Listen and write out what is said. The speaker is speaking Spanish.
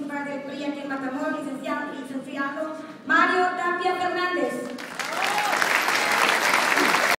municipal del PRI aquí en Matamoros, licenciado Mario Tapia Fernández.